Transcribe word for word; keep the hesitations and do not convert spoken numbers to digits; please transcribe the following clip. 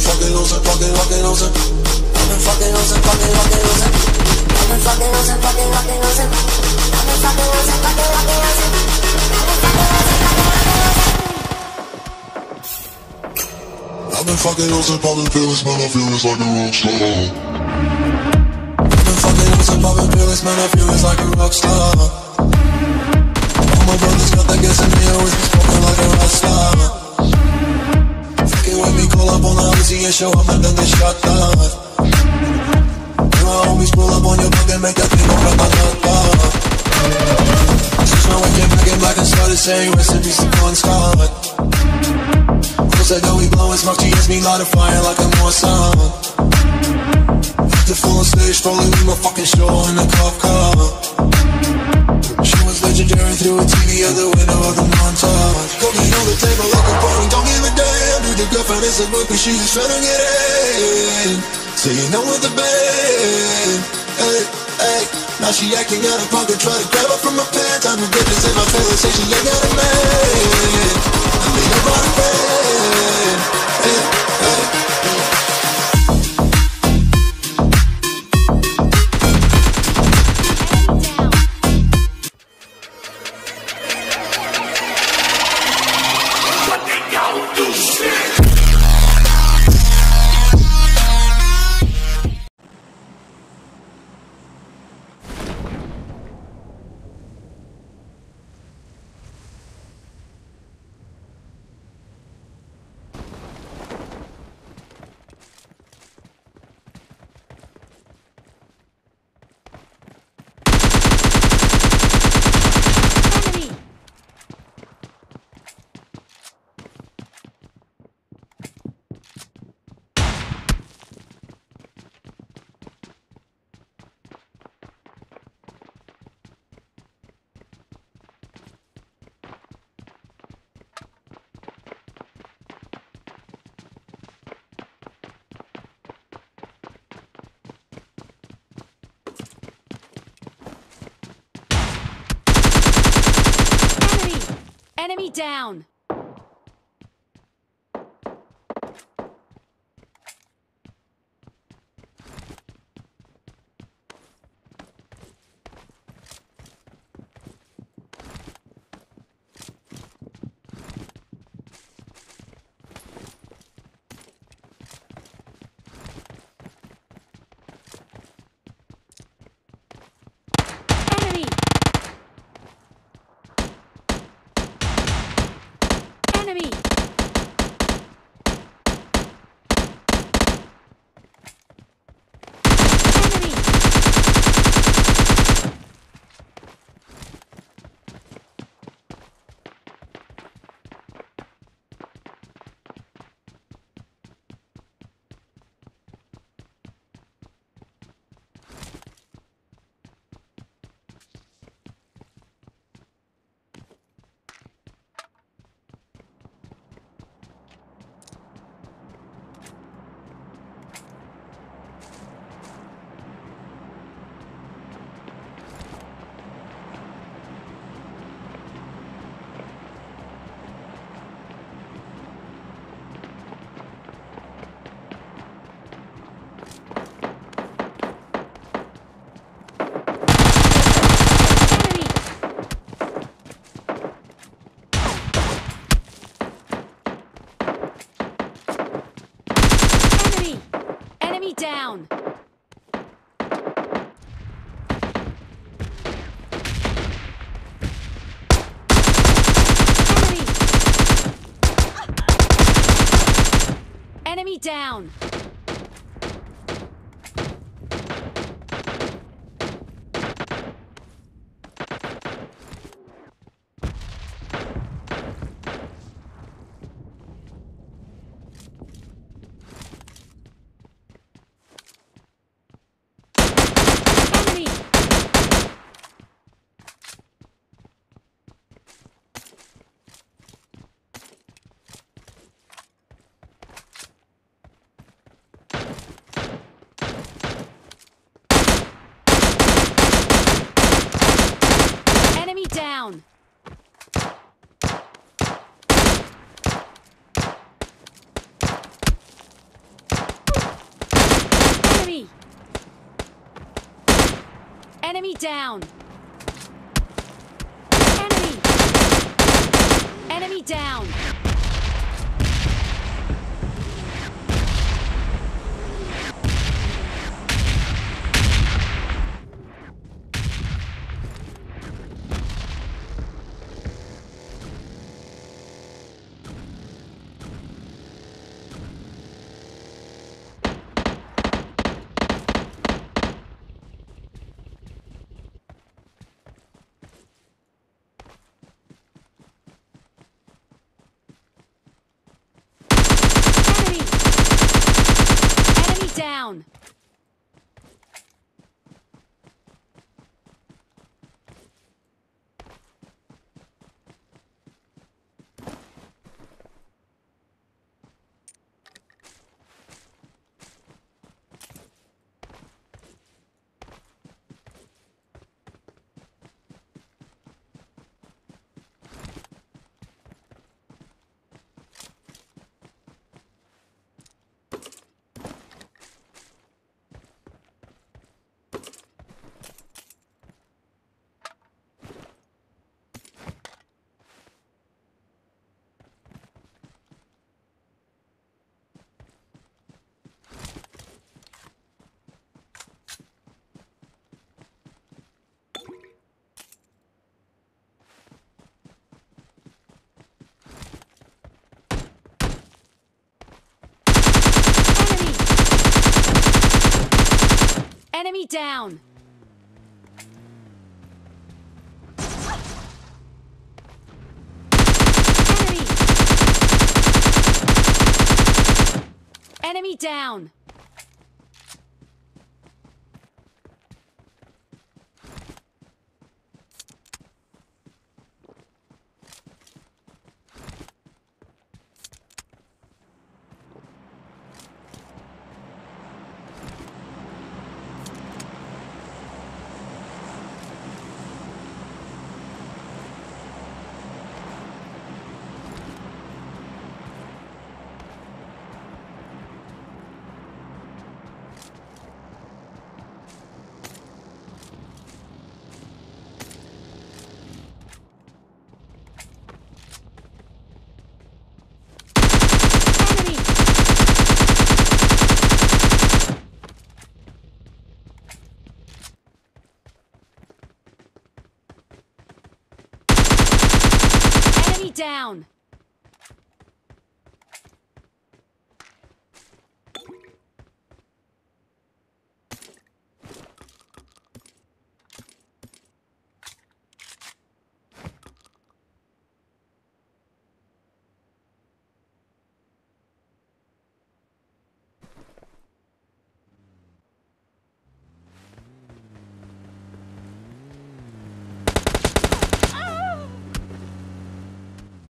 fucking losing, fucking, fucking losing. I've been fucking losing, fucking, fucking losing. I've been fucking losing, fucking, fucking losing. I've been fucking losing, fucking, fucking losing. I've been fucking losing, popping pills, man, I feel it's like a rock star. I've been fucking losing, popping pills, man, I feel it's like a rock star. All my brothers got that gas in me, always be smoking like a rock star. Fucking with me, call up on the Uzi and show up and then they shot down. You my homies pull up on your block and make that thing go ra-ta-ta-ta. Switch my way, came back and back and started saying rest in peace to Bon Scott. Cause I know we blowin' smoke, G S me light a fire like I'm on some. The full on stage, probably leave my fucking show in a cop car. She was legendary through a T V out the window of the montage. Cocaine on the table like a party, don't give a damn. Dude, the girlfriend is a book, but she just tryna get in. Say you know with the band. Hey, hey. Now she acting out of pocket, try to grab her from my pants. I'm ridiculous in my feelings, say she ain't got a man. I mean, I'm on a bed. Hey, hey. Enemy down! Enemy! Enemy down! Enemy! Enemy down! Enemy down. Enemy. Enemy down. Down. Enemy down. Enemy. Enemy down. Enemy down.